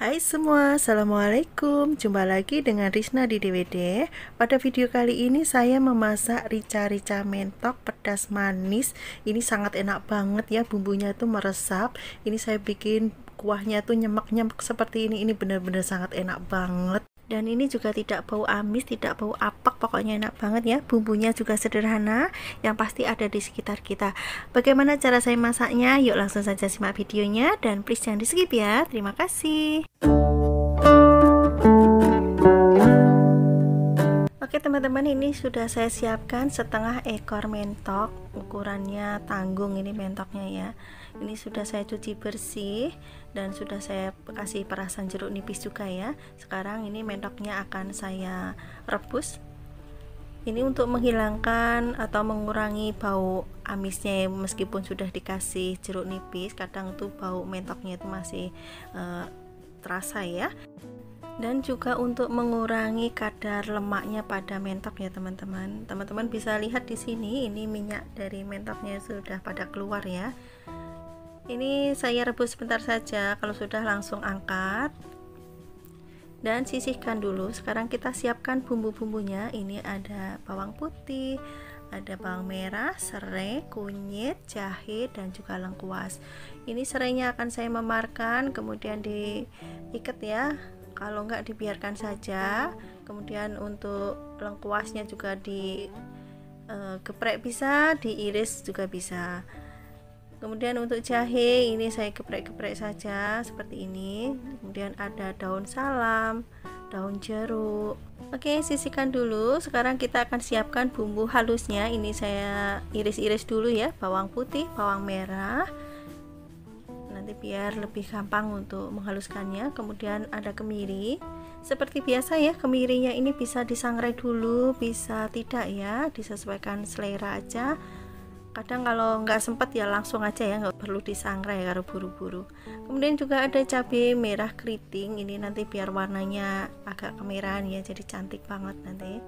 Hai semua, Assalamualaikum. Jumpa lagi dengan Risna di DWD. Pada video kali ini saya memasak rica-rica mentok pedas manis. Ini sangat enak banget ya, bumbunya tuh meresap. Ini saya bikin kuahnya tuh nyemek-nyemek seperti ini. Ini benar-benar sangat enak banget. Dan ini juga tidak bau amis, tidak bau apak, pokoknya enak banget ya. Bumbunya juga sederhana, yang pasti ada di sekitar kita. Bagaimana cara saya masaknya? Yuk langsung saja simak videonya, dan please jangan di skip ya. Terima kasih. Oke teman-teman, ini sudah saya siapkan setengah ekor mentok. Ukurannya tanggung ini mentoknya ya. Ini sudah saya cuci bersih dan sudah saya kasih perasan jeruk nipis juga ya. Sekarang ini mentoknya akan saya rebus. Ini untuk menghilangkan atau mengurangi bau amisnya ya, meskipun sudah dikasih jeruk nipis, kadang tuh bau mentoknya itu masih terasa ya. Dan juga untuk mengurangi kadar lemaknya pada mentok ya teman-teman. Teman-teman bisa lihat di sini, ini minyak dari mentoknya sudah pada keluar ya. Ini saya rebus sebentar saja, kalau sudah langsung angkat dan sisihkan dulu. Sekarang kita siapkan bumbu-bumbunya. Ini ada bawang putih, ada bawang merah, serai, kunyit, jahe, dan juga lengkuas. Ini serainya akan saya memarkan, kemudian diikat ya. Kalau enggak dibiarkan saja. Kemudian untuk lengkuasnya juga geprek bisa, diiris juga bisa. Kemudian untuk jahe ini saya geprek-geprek saja seperti ini. Kemudian ada daun salam, daun jeruk. Oke, sisihkan dulu. Sekarang kita akan siapkan bumbu halusnya. Ini saya iris-iris dulu ya, bawang putih, bawang merah. Nanti biar lebih gampang untuk menghaluskannya. Kemudian ada kemiri. Seperti biasa ya, kemirinya ini bisa disangrai dulu, bisa tidak ya, disesuaikan selera aja. Kadang kalau nggak sempat ya langsung aja ya, nggak perlu disangrai kalau buru-buru. Kemudian juga ada cabai merah keriting. Ini nanti biar warnanya agak kemerahan ya, jadi cantik banget nanti.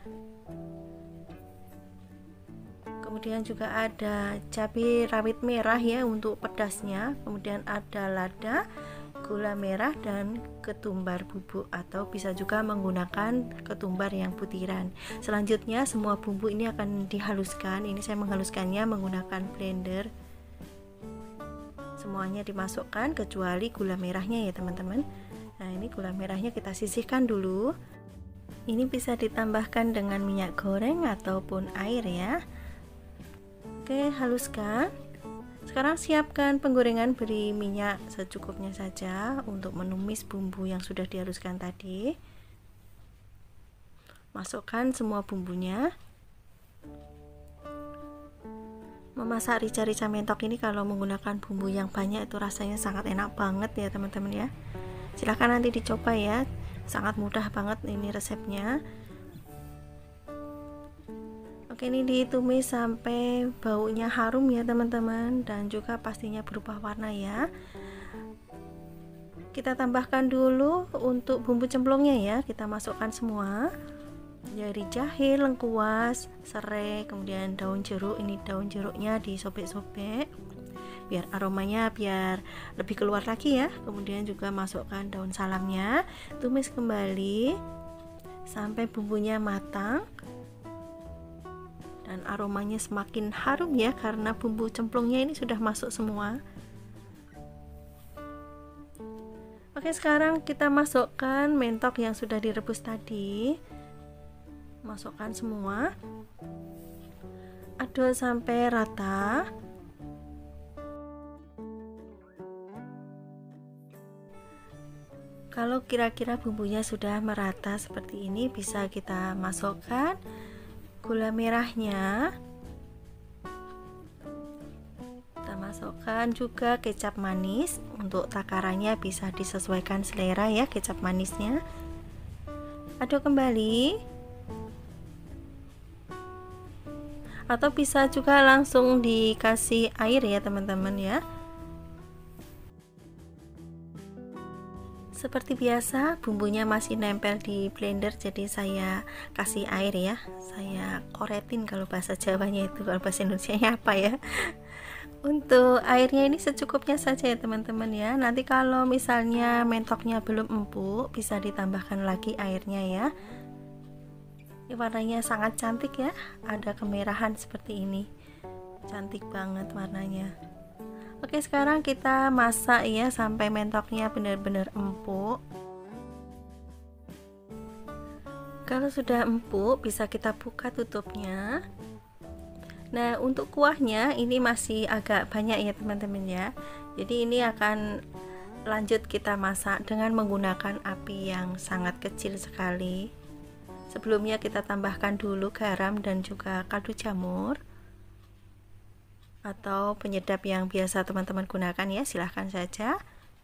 Kemudian juga ada cabai rawit merah ya untuk pedasnya. Kemudian ada lada, gula merah, dan ketumbar bubuk, atau bisa juga menggunakan ketumbar yang butiran. Selanjutnya semua bumbu ini akan dihaluskan. Ini saya menghaluskannya menggunakan blender. Semuanya dimasukkan kecuali gula merahnya ya teman-teman. Nah, ini gula merahnya kita sisihkan dulu. Ini bisa ditambahkan dengan minyak goreng ataupun air ya. Oke, haluskan. Sekarang siapkan penggorengan, beri minyak secukupnya saja untuk menumis bumbu yang sudah dihaluskan tadi. Masukkan semua bumbunya. Memasak rica-rica mentok ini kalau menggunakan bumbu yang banyak itu rasanya sangat enak banget ya teman-teman ya. Silahkan nanti dicoba ya, sangat mudah banget ini resepnya. Oke, ini ditumis sampai baunya harum ya teman-teman, dan juga pastinya berubah warna ya. Kita tambahkan dulu untuk bumbu cemplungnya ya, kita masukkan semua dari jahe, lengkuas, serai, kemudian daun jeruk. Ini daun jeruknya disobek-sobek biar aromanya biar lebih keluar lagi ya. Kemudian juga masukkan daun salamnya, tumis kembali sampai bumbunya matang dan aromanya semakin harum ya, karena bumbu cemplungnya ini sudah masuk semua. Oke, sekarang kita masukkan mentok yang sudah direbus tadi. Masukkan semua, aduk sampai rata. Kalau kira-kira bumbunya sudah merata seperti ini, bisa kita masukkan gula merahnya. Kita masukkan juga kecap manis. Untuk takarannya bisa disesuaikan selera ya, kecap manisnya. Aduk kembali. Atau bisa juga langsung dikasih air ya teman-teman ya. Seperti biasa bumbunya masih nempel di blender, jadi saya kasih air ya, saya koretin kalau bahasa Jawanya itu, kalau bahasa Indonesianya apa ya. Untuk airnya ini secukupnya saja ya teman-teman ya. Nanti kalau misalnya mentoknya belum empuk, bisa ditambahkan lagi airnya ya. Ini warnanya sangat cantik ya, ada kemerahan seperti ini, cantik banget warnanya. Oke, sekarang kita masak ya sampai mentoknya benar-benar empuk. Kalau sudah empuk, bisa kita buka tutupnya. Nah, untuk kuahnya ini masih agak banyak ya teman-teman ya. Jadi ini akan lanjut kita masak dengan menggunakan api yang sangat kecil sekali. Sebelumnya kita tambahkan dulu garam dan juga kaldu jamur atau penyedap yang biasa teman-teman gunakan ya, silahkan saja.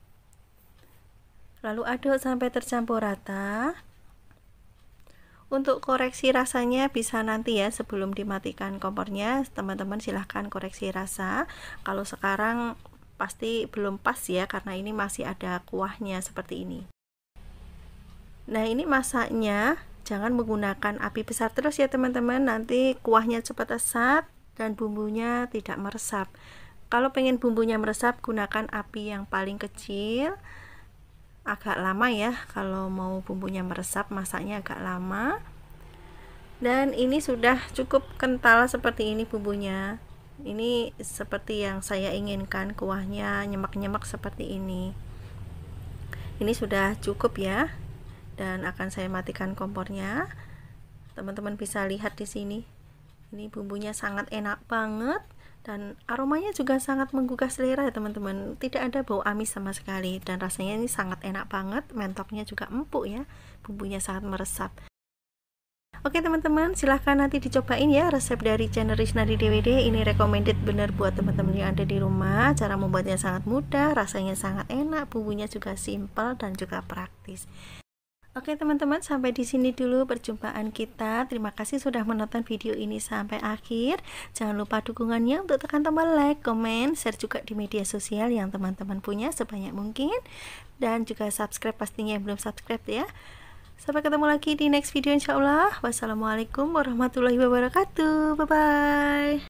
Lalu aduk sampai tercampur rata. Untuk koreksi rasanya bisa nanti ya, sebelum dimatikan kompornya teman-teman silahkan koreksi rasa. Kalau sekarang pasti belum pas ya, karena ini masih ada kuahnya seperti ini. Nah, ini masaknya jangan menggunakan api besar terus ya teman-teman, nanti kuahnya cepat asat dan bumbunya tidak meresap. Kalau pengen bumbunya meresap, gunakan api yang paling kecil. Agak lama ya kalau mau bumbunya meresap, masaknya agak lama. Dan ini sudah cukup kental seperti ini bumbunya. Ini seperti yang saya inginkan, kuahnya nyemak-nyemak seperti ini. Ini sudah cukup ya. Dan akan saya matikan kompornya. Teman-teman bisa lihat di sini. Ini bumbunya sangat enak banget. Dan aromanya juga sangat menggugah selera ya teman-teman, tidak ada bau amis sama sekali, dan rasanya ini sangat enak banget. Mentoknya juga empuk ya, bumbunya sangat meresap. Oke teman-teman, silahkan nanti dicobain ya resep dari channel Risnadi DWD. Ini recommended bener buat teman-teman yang ada di rumah. Cara membuatnya sangat mudah, rasanya sangat enak, bumbunya juga simple dan juga praktis. Oke teman-teman, sampai di sini dulu perjumpaan kita. Terima kasih sudah menonton video ini sampai akhir. Jangan lupa dukungannya untuk tekan tombol like, komen, share juga di media sosial yang teman-teman punya sebanyak mungkin. Dan juga subscribe pastinya yang belum subscribe ya. Sampai ketemu lagi di next video insya Allah. Wassalamualaikum warahmatullahi wabarakatuh. Bye-bye.